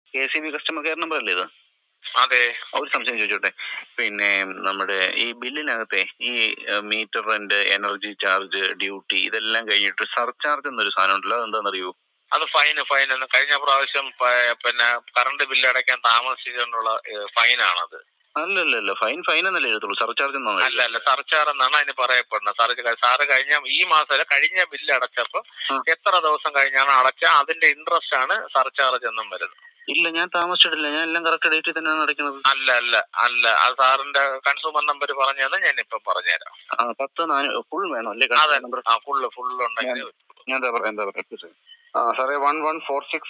𝑘𝒂𝒃 customer care number അല്ലേ ഇത്? അതെ. ഒരു സംശയം ചോദിച്ചോട്ടെ. പിന്നെ നമ്മുടെ ഈ ബില്ലിനകത്തെ ഈ meter rent, energy charge, duty ഇതെല്ലാം കഴിഞ്ഞിട്ട് സർചാർജ് എന്നൊരു സാധനം ഉണ്ടല്ലോ, അതെന്താണെന്നറിയോ? അത് ഫൈൻ എന്ന് കഴിഞ്ഞ പ്രാവശ്യം പിന്നെ കറണ്ട് ബില്ല് അടയ്ക്കാൻ താമസിച്ചുകൊണ്ടുള്ള ഫൈനാണത്. അല്ലല്ല, ഫൈൻ എന്നല്ലേ എഴുതുള്ളൂ, സർചാർജ് എന്നാണ്. അല്ല, സർചാർജ് എന്നാണ് അതിന് പറയപ്പെടുന്നത്. സാറ് കഴിഞ്ഞ മാസം കഴിഞ്ഞ ബില്ല് അടച്ചപ്പോ എത്ര ദിവസം കഴിഞ്ഞാണ് അടച്ച അതിന്റെ ഇൻട്രസ്റ്റ് ആണ് സർചാർജ് എന്നും വരുന്നത്. ഇല്ല, ഞാൻ താമസിച്ചിട്ടില്ല, ഞാൻ എല്ലാം കറക്റ്റ് ഡേറ്റിൽ തന്നെയാണ് അടയ്ക്കുന്നത്. അല്ല അത് സാറിന്റെ കൺസ്യൂമർ നമ്പർ പറഞ്ഞത് ഞാൻ ഇപ്പൊ പറഞ്ഞുതരാം. 10 ഫുൾ വേണം അല്ലേ? ഫുൾ ഉണ്ടെങ്കിൽ ഞാൻ എന്താ പറയാ സാറേ, 1146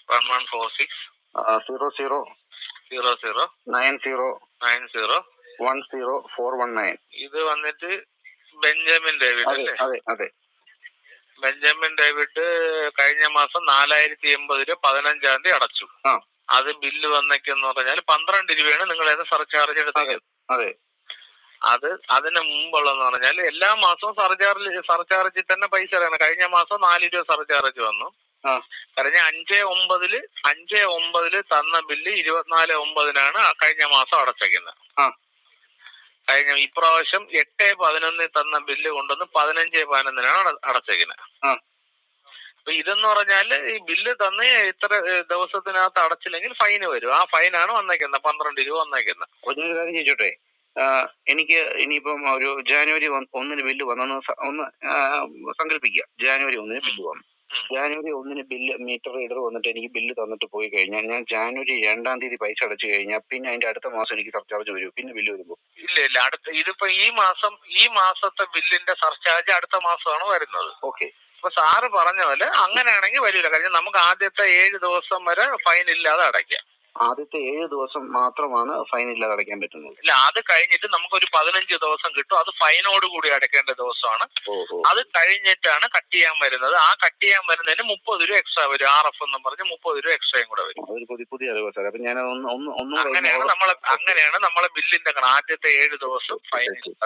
00 90 419. ഇത് വന്നിട്ട് ബെഞ്ചമിൻ ഡേവിഡ് അല്ലേ? അതെ. ബെഞ്ചമിൻ ഡേവിഡ് കഴിഞ്ഞ മാസം 4080 15-ാം തീയതി അടച്ചു. അത് ബില്ല് വന്നേക്കെന്ന് പറഞ്ഞാൽ 12 രൂപയാണ് നിങ്ങൾ ഏത് സർചാർജ് എടുത്തത്. അതെ. അത് അതിന് മുമ്പുള്ളതെന്ന് പറഞ്ഞാൽ എല്ലാ മാസവും സർചാർജിൽ തന്നെ പൈസ ഇറങ്ങണം. കഴിഞ്ഞ മാസം 4 രൂപ സർചാർജ് വന്നു. കഴിഞ്ഞ 5/9 തന്ന ബില്ല് 24/9 കഴിഞ്ഞ മാസം അടച്ചേക്കുന്നത്. കഴിഞ്ഞ ഇപ്രാവശ്യം 8/11 തന്ന ബില്ല് കൊണ്ടുവന്ന് 15/11 അടച്ചേക്കുന്നത്. അപ്പൊ ഇതെന്ന് പറഞ്ഞാല് ഈ ബില്ല് തന്ന് ഇത്ര ദിവസത്തിനകത്ത് അടച്ചില്ലെങ്കിൽ ഫൈന് വരും. ആ ഫൈനാണ് വന്നേക്കുന്നത്, 12 രൂപ വന്നേക്കുന്നത്. ഒരു കാര്യം ചോദിച്ചോട്ടെ, എനിക്ക് ഇനിയിപ്പം ഒരു ജാനുവരി 1 ബില്ല് വന്നെന്ന് ഒന്ന് സങ്കല്പിക്കുക. ജാനുവരി 1 ബില്ല് വന്നു. ജാനുവരി 1 ബില്ല് മീറ്റർ റീഡർ വന്നിട്ട് എനിക്ക് ബില്ല് തന്നിട്ട് പോയി കഴിഞ്ഞാൽ ഞാൻ ജാനുവരി 2-ാം തീയതി പൈസ അടച്ചു കഴിഞ്ഞാൽ പിന്നെ അതിന്റെ അടുത്ത മാസം എനിക്ക് സർചാർജ് വരും. പിന്നെ ബില്ല് വരുമ്പോൾ ഇല്ല ഇതിപ്പോ ഈ മാസത്തെ ബില്ലിന്റെ സർചാർജ് അടുത്ത മാസമാണ് വരുന്നത്. ഓക്കെ. അപ്പൊ സാറ് പറഞ്ഞ പോലെ അങ്ങനെയാണെങ്കിൽ വരില്ല. കാര്യം നമുക്ക് ആദ്യത്തെ 7 ദിവസം വരെ ഫൈൻ ഇല്ലാതെ അടയ്ക്കാം. ആദ്യത്തെ 7 ദിവസം മാത്രമാണ് ഫൈൻ ഇല്ലാതെ അടയ്ക്കാൻ പറ്റുന്നത്. ഇല്ല, അത് കഴിഞ്ഞിട്ട് നമുക്കൊരു 15 ദിവസം കിട്ടും. അത് ഫൈനോട് കൂടി അടയ്ക്കേണ്ട ദിവസമാണ്. അത് കഴിഞ്ഞിട്ടാണ് കട്ട് ചെയ്യാൻ വരുന്നത്. ആ കട്ട് ചെയ്യാൻ വരുന്നതിന് 30 രൂപ എക്സ്ട്രാ വരും. RF എന്നും പറഞ്ഞ് 30 രൂപ എക്സ്ട്രായും കൂടെ വരും. പുതിയ അറിവ് സാർ. അപ്പൊ ഞാൻ അങ്ങനെയാണ് നമ്മളെ ബില്ലിന്റെ ആദ്യത്തെ 7 ദിവസം ഫൈൻ.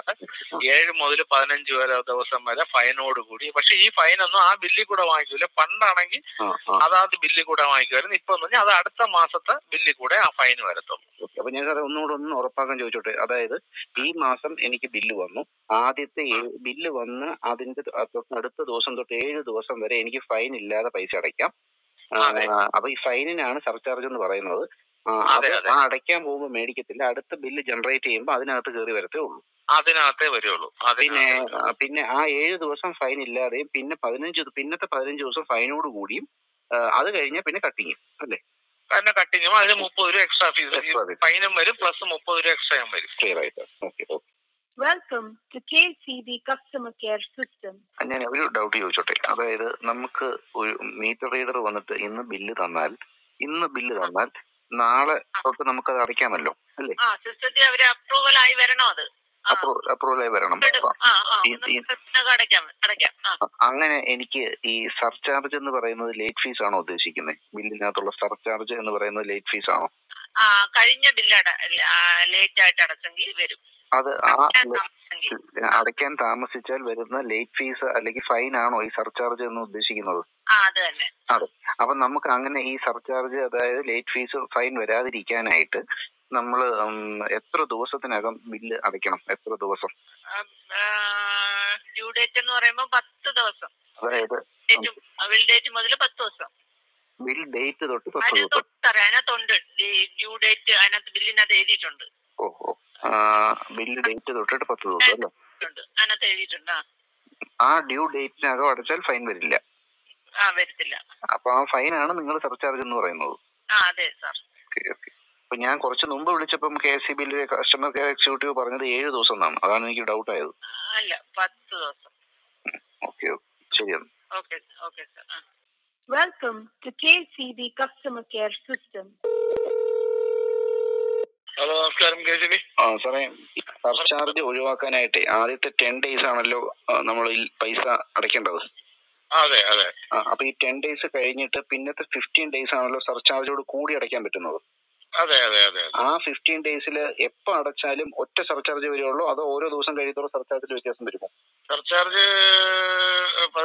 7 മുതൽ 15 വരെ ദിവസം വരെ ഫൈനോട് കൂടി. പക്ഷെ ഈ ഫൈനൊന്നും ആ ബില്ലിൽ കൂടെ വാങ്ങിക്കൂല. പണ്ടാണെങ്കിൽ അതാത് ബില്ലിൽ കൂടെ വാങ്ങിക്കുമായിരുന്നു. ഇപ്പൊ എന്ന് പറഞ്ഞാൽ അത് അടുത്ത മാസത്തെ ബില്ലിൽ കൂടെ ആ ഫൈൻ വരത്തുള്ളൂ. അപ്പൊ ഞാൻ സാറേ ഒന്ന് ഉറപ്പാക്കാൻ ചോദിച്ചോട്ടെ. അതായത് ഈ മാസം എനിക്ക് ബില്ല് വന്നു. ആദ്യത്തെ ബില്ല് വന്ന് അതിന്റെ അടുത്ത ദിവസം തൊട്ട് 7 ദിവസം വരെ എനിക്ക് ഫൈൻ ഇല്ലാതെ പൈസ അടയ്ക്കാം. അപ്പൊ ഈ ഫൈനിനാണ് സർചാർജ് എന്ന് പറയുന്നത്. അത് അടയ്ക്കാൻ പോകുമ്പോൾ മേടിക്കത്തില്ല. അടുത്ത ബില്ല് ജനറേറ്റ് ചെയ്യുമ്പോൾ അതിനകത്ത് കയറി വരത്തേ ഉള്ളൂ. അതിനകത്തേ വരുള്ളൂ. പിന്നെ ആ 7 ദിവസം ഫൈൻ ഇല്ലാതെയും പിന്നെ പിന്നത്തെ 15 ദിവസം ഫൈനോട് കൂടിയും അത് കഴിഞ്ഞാൽ പിന്നെ കട്ടിങ് അല്ലേ? അതിന്റെ കട്ടിങ്ങും അതിന് 30 രൂപ എക്സ്ട്രാ ഫീസ് ഫൈനും വരും. പ്ലസ് 30 രൂപ എക്സ്ട്രാ വരും. ക്ലിയർ ആയിട്ട്. Okay. Welcome to 𝒂𝒂𝒃 customer care system. ഞാൻ ഒരു ഡൗട്ട് ചോദിച്ചോട്ടെ. അതായത് നമുക്ക് ഒരു മീറ്റർ റീഡർ വന്നിട്ട് ഇന്ന് ബില്ല് തന്നാൽ നാളെ തൊട്ട് നമുക്കത് അടയ്ക്കാമല്ലോ അല്ലേ? സിസ്റ്റത്തിൽ അവര് അപ്രൂവൽ ആയി വരണം. അങ്ങനെ എനിക്ക് ഈ സർചാർജ് എന്ന് പറയുന്നത് ലേറ്റ് ഫീസ് ആണോ ഉദ്ദേശിക്കുന്നത്? ബില്ലിനകത്തുള്ള സർചാർജ് എന്ന് പറയുന്നത് ലേറ്റ് ഫീസ് ആണോ? കഴിഞ്ഞ ബില്ല് ലേറ്റ് ആയിട്ട് അടച്ചെങ്കിൽ വരും. അത് അടയ്ക്കാൻ താമസിച്ചാൽ വരുന്ന ലേറ്റ് ഫീസ് അല്ലെങ്കിൽ ഫൈൻ ആണോ ഈ സർചാർജ് എന്ന് ഉദ്ദേശിക്കുന്നത്? അതെ. അപ്പൊ നമുക്ക് അങ്ങനെ ഈ സർചാർജ്, അതായത് ലേറ്റ് ഫീസ്, ഫൈൻ വരാതിരിക്കാനായിട്ട് നമ്മൾ എത്ര ദിവസത്തിനകം ബില്ല് അടയ്ക്കണം? എത്ര ദിവസം? ഡ്യൂ ഡേറ്റ് എന്ന് പറയുമ്പോൾ 10 ദിവസം. അതായത് ബിൽ ഡേറ്റ് മുതൽ 10 ദിവസം. ബിൽ ഡേറ്റ് തൊട്ട് 10 ദിവസം. അതിനകത്തുണ്ട് ഡ്യൂ ഡേറ്റ്, അതിനകത്ത് ബില്ലിനകത്ത് എഴുതിയിട്ടുണ്ട്. ഓഹോ, ബില്ല് ഡേറ്റ് തൊട്ടിട്ട് 10 ദിവസം അല്ലേ? അതിനകത്ത് എഴുതിയിട്ടുണ്ട്. ആ ഡ്യൂ ഡേറ്റിനകം അടച്ചാൽ ഫൈൻ വരില്ല. വരത്തില്ല. അപ്പൊ ആ ഫൈനാണ് നിങ്ങൾ സർചാർജ് എന്ന് പറയുന്നത്? അതെ സാർ. അപ്പൊ ഞാൻ കുറച്ച് മുമ്പ് വിളിച്ചപ്പം 𝒂𝒂𝒃 കസ്റ്റമർ കെയർ എക്സിക്യൂട്ടീവ് പറഞ്ഞത് 7 ദിവസം എന്നാണ്. അതാണ് എനിക്ക് ഡൗട്ട് ആയത്. അല്ല, 10 ദിവസം. ഓക്കെ, ശരിയാണ്. Okay sir. Welcome to 𝒂𝒂𝒃 customer care system. Hello, നമസ്കാരം. 𝒂𝒂𝒃. സാറേ, സർചാർജ് ഒഴിവാക്കാനായിട്ട് ആദ്യത്തെ 10 days ആണല്ലോ നമ്മൾ ഈ പൈസ അടയ്ക്കേണ്ടത്. അതെ. അപ്പൊ ഈ 10 days കഴിഞ്ഞിട്ട് പിന്നത്തെ 15 days ആണല്ലോ സർചാർജോട് കൂടി അടയ്ക്കാൻ പറ്റുന്നത്. അതെ. ആ 15 days എപ്പോ അടച്ചാലും ഒറ്റ സർചാർജ് വരുള്ളൂ, അതോ ഓരോ ദിവസം കഴിയുമ്പോൾ സർചാർജിൽ വ്യത്യാസം വരുമോ? സർചാർജ്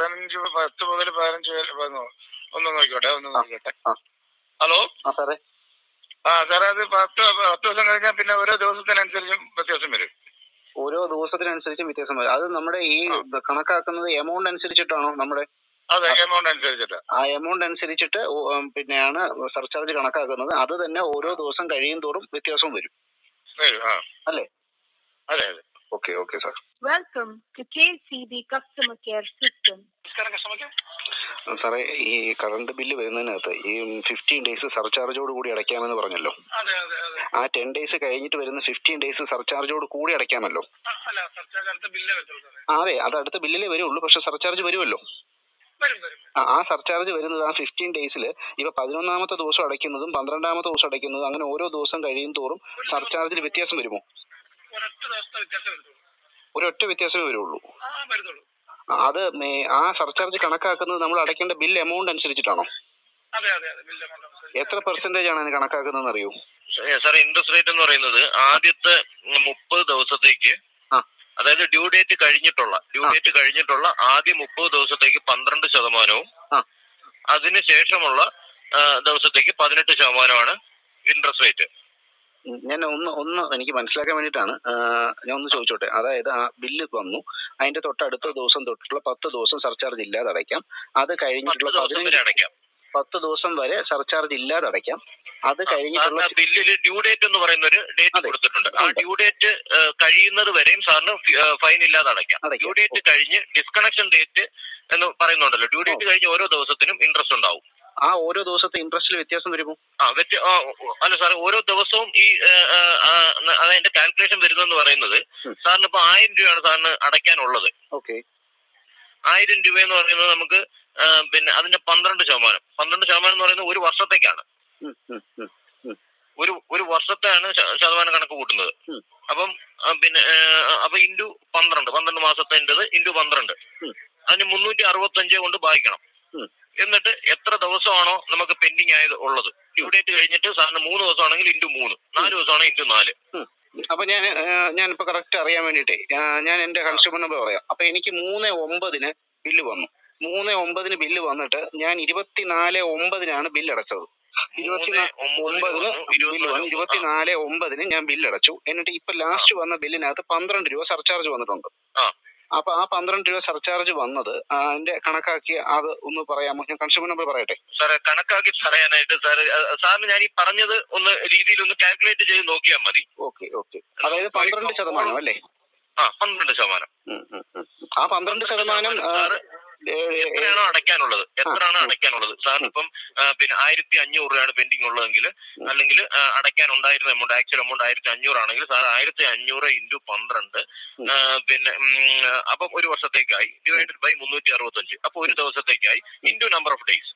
10 മുതൽ 15 വരെ. ഒന്ന് നോക്കിക്കോട്ടെ. ഹലോ സാറേ, സാറേ അത് 10 ദിവസം കഴിഞ്ഞാൽ പിന്നെ ഓരോ ദിവസത്തിനനുസരിച്ചും വ്യത്യാസം വരും. ഓരോ ദിവസത്തിനനുസരിച്ച് വ്യത്യാസം വരും. അത് നമ്മുടെ ഈ കണക്കാക്കുന്നത് എമൗണ്ട് അനുസരിച്ചിട്ടാണോ? നമ്മുടെ അതെ, എമൗണ്ട് അനുസരിച്ചിട്ട്. ആ എമൗണ്ട് അനുസരിച്ചിട്ട് പിന്നെയാണ് സർചാർജ് കണക്കാക്കുന്നത്. അത് തന്നെ ഓരോ ദിവസം കഴിയും തോറും വ്യത്യാസവും വരും അല്ലേ? അതെ അതെ. Okay okay sir. Welcome to KCB customer care system. സാറേ, ഈ കറണ്ട് ബില്ല് വരുന്നതിനകത്ത് ഈ 15 ഡേയ്സ് സർചാർജോട് കൂടി അടയ്ക്കാമെന്ന് പറഞ്ഞല്ലോ. ആ 10 ഡേയ്സ് കഴിഞ്ഞിട്ട് വരുന്ന 15 ഡേയ്സ് സർചാർജോട് കൂടി അടയ്ക്കാമല്ലോ. അതെ, അത് അടുത്ത ബില്ലിലേ വരുള്ളൂ. പക്ഷെ സർചാർജ് വരുമല്ലോ. ആ സർചാർജ് വരുന്നത് ആ 15 ഡേയ്സിൽ ഇപ്പൊ 11ാമത്തെ ദിവസം അടയ്ക്കുന്നതും 12ാമത്തെ ദിവസം അടയ്ക്കുന്നതും അങ്ങനെ ഓരോ ദിവസം കഴിയും തോറും സർചാർജിൽ വ്യത്യാസം വരുമോ? ഒരൊറ്റ വ്യത്യാസമേ വരുള്ളൂ. അത് ആ സർചാർജ് കണക്കാക്കുന്നത് നമ്മൾ അടയ്ക്കേണ്ട ബിൽ എമൗണ്ട് അനുസരിച്ചിട്ടാണോ? എത്ര പെർസെന്റേജ് ആണ് അതിന് കണക്കാക്കുന്നത് അറിയോ? സാർ, ഇൻട്രസ്റ്റ് റേറ്റ് എന്ന് പറയുന്നത് ആദ്യത്തെ 30 ദിവസത്തേക്ക്, അതായത് ഡ്യൂ ഡേറ്റ് കഴിഞ്ഞിട്ടുള്ള ആദ്യ 30 ദിവസത്തേക്ക് 12%, അതിനുശേഷമുള്ള ദിവസത്തേക്ക് 18% ഇൻട്രസ്റ്റ് റേറ്റ്. ഞാൻ ഒന്ന് എനിക്ക് മനസ്സിലാക്കാൻ വേണ്ടിയിട്ടാണ് ഞാൻ ഒന്ന് ചോദിച്ചോട്ടെ. അതായത് ആ ബില്ല് വന്നു, അതിന്റെ തൊട്ടടുത്ത ദിവസം തൊട്ടുള്ള 10 ദിവസം സർചാർജ് ഇല്ലാതെ അടയ്ക്കാം. അത് കഴിഞ്ഞിട്ടുള്ള 10 ദിവസം വരെ സർചാർജ് ഇല്ലാതെ അടയ്ക്കാം. അത് കഴിഞ്ഞിട്ടുള്ള ബില്ലിൽ ഡ്യൂ ഡേറ്റ് എന്ന് പറയുന്ന ഒരു ഡേറ്റ് കൊടുത്തിട്ടുണ്ട്. ആ ഡ്യൂ ഡേറ്റ് കഴിയുന്നത് വരെയും സാറിന് ഫൈൻ ഇല്ലാതെ അടയ്ക്കാം. ഡ്യൂ ഡേറ്റ് കഴിഞ്ഞ് ഡിസ്കണക്ഷൻ ഡേറ്റ് എന്ന് പറയുന്നുണ്ടല്ലോ, ഡ്യൂ ഡേറ്റ് കഴിഞ്ഞ് ഓരോ ദിവസത്തിനും ഇൻട്രസ്റ്റ് ഉണ്ടാവും. ആ ഓരോ ദിവസത്തെ ഇൻട്രസ്റ്റിൽ വ്യത്യാസം വരുമോ? അല്ല സാർ, ഓരോ ദിവസവും ഈ അതിന്റെ കാൽക്കുലേഷൻ വരുന്നെന്ന് പറയുന്നത് സാറിന് ഇപ്പൊ 1000 രൂപയാണ് സാറിന് അടയ്ക്കാനുള്ളത്. 1000 രൂപ എന്ന് പറയുന്നത് നമുക്ക് പിന്നെ അതിന്റെ 12% എന്ന് പറയുന്നത് ഒരു വർഷത്തേക്കാണ്. ഒരു വർഷത്തെയാണ് ശതമാനം കണക്ക് കൂട്ടുന്നത്. അപ്പം പിന്നെ അപ്പൊ ഇൻറ്റു 12 മാസത്തിൻ്റെത് ഇൻറ്റു 12, അതിന് 365 കൊണ്ട് ഭാഗിക്കണം. എന്നിട്ട് എത്ര ദിവസമാണോ നമുക്ക് പെൻഡിങ് ആയത് ഉള്ളത്, ഡ്യൂ ഡേറ്റ് കഴിഞ്ഞിട്ട് സാറിന് 3 ദിവസമാണെങ്കിൽ ഇൻറ്റു 3, 4 ദിവസമാണെങ്കിൽ ഇൻറ്റു 4. അപ്പൊ ഞാനിപ്പോ കറക്റ്റ് അറിയാൻ വേണ്ടിട്ടേ ഞാൻ എന്റെ കൺസ്യൂമർ നമ്പർ പറയാം. അപ്പൊ എനിക്ക് 3/9 ബില്ല് വന്നു. 3/9 ബില്ല് വന്നിട്ട് ഞാൻ 24/9 ബില്ല് അടച്ചത്. 24/9 ഞാൻ ബില്ല് അടച്ചു. എന്നിട്ട് ഇപ്പൊ ലാസ്റ്റ് വന്ന ബില്ലിനകത്ത് 12 രൂപ സർചാർജ് വന്നിട്ടുണ്ട്. അപ്പൊ ആ 12 രൂപ സർചാർജ് വന്നത് അതിന്റെ കണക്കാക്കി അത് ഒന്ന് പറയാമോ? ഞാൻ കൺസ്യൂമർ നമ്പർ പറയട്ടെ സാറേ. കണക്കാക്കി പറയാനായിട്ട് സാറിന് ഞാൻ ഈ പറഞ്ഞത് ഒന്ന് രീതിയിൽ ഒന്ന് കാൽക്കുലേറ്റ് ചെയ്ത് നോക്കിയാൽ മതി. ഓക്കെ. അതായത് 12% അല്ലേ? 12%. ആ 12% എത്രയാണോ അടയ്ക്കാനുള്ളത് സാറിന് ഇപ്പം പിന്നെ 1500 രൂപയാണ് പെൻഡിങ് ഉള്ളതെങ്കിൽ, അല്ലെങ്കിൽ അടയ്ക്കാൻ ഉണ്ടായിരുന്ന എമൗണ്ട്, ആക്ച്വൽ എമൗണ്ട് 1500 ആണെങ്കിൽ സാർ 1500 ഇൻറ്റു 12, പിന്നെ അപ്പം ഒരു വർഷത്തേക്കായി ഡിവൈഡഡ് ബൈ 365, അപ്പൊ ഒരു ദിവസത്തേക്കായി ഇൻറ്റു നമ്പർ ഓഫ് ഡേയ്സ്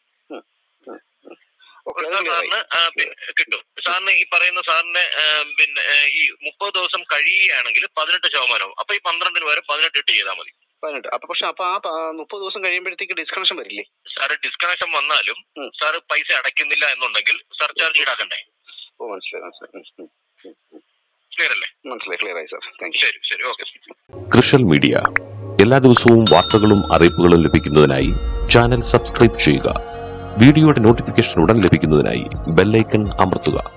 സാറിന് കിട്ടും. സാറിന് ഈ പറയുന്ന സാറിന്റെ പിന്നെ ഈ 30 ദിവസം കഴിയുകയാണെങ്കിൽ 18%. അപ്പൊ ഈ 12 വരെ 18 ഇട്ട് ചെയ്താൽ മതി. 18. അപ്പൊ പക്ഷെ അപ്പൊ ആ 30 ദിവസം കഴിയുമ്പോഴത്തേക്ക് ഡിസ്കണക്ഷൻ വരില്ലേ? സാറ് ഡിസ്കണക്ഷൻ വന്നാലും സാറ് പൈസ അടയ്ക്കുന്നില്ല എന്നുണ്ടെങ്കിൽ സർചാർജ് ഈടാക്കണ്ടേ? മനസ്സിലായി. ക്ലിയർ അല്ലേ? മനസ്സിലായി, ക്ലിയർ ആയി സാർ. Thank you. ശരി, ഓക്കെ. കൃഷൽ മീഡിയ എല്ലാ ദിവസവും വാർത്തകളും അറിയിപ്പുകളും ലഭിക്കുന്നതിനായി ചാനൽ സബ്സ്ക്രൈബ് ചെയ്യുക. വീഡിയോയുടെ നോട്ടിഫിക്കേഷൻ ഉടൻ ലഭിക്കുന്നതിനായി ബെല്ലൈക്കൺ അമർത്തുക.